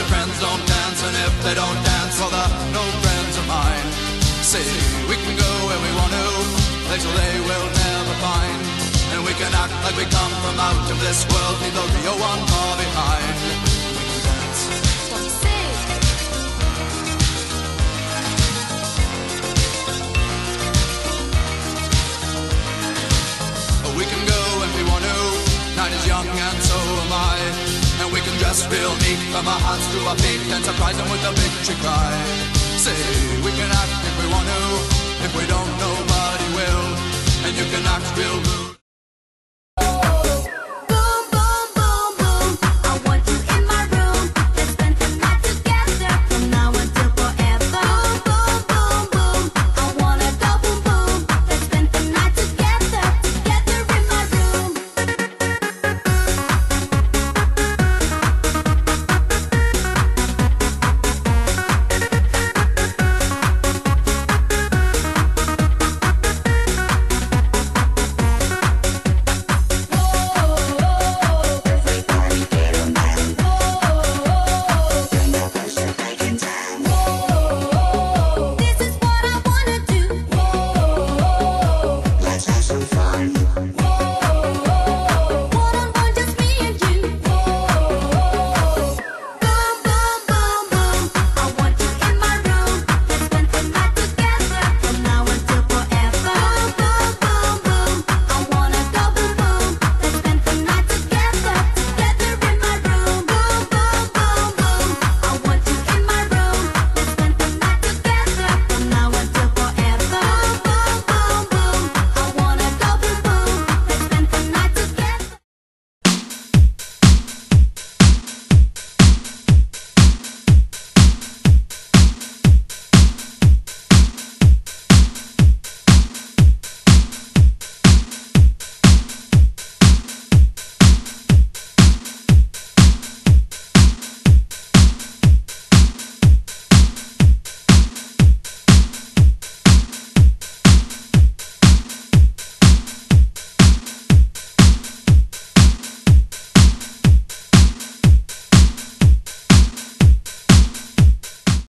friends don't dance, and if they don't dance, well, they're no friends of mine. See, we can go where we want to, places they will never find. And we can act like we come from out of this world, leave the real one far behind. We can dance. We can go if we want to, night is young and so am I. And we can dress real neat from our hands to our feet and surprise them with a victory cry. Say, we can act if we want to, if we don't nobody will. And you can act real rude.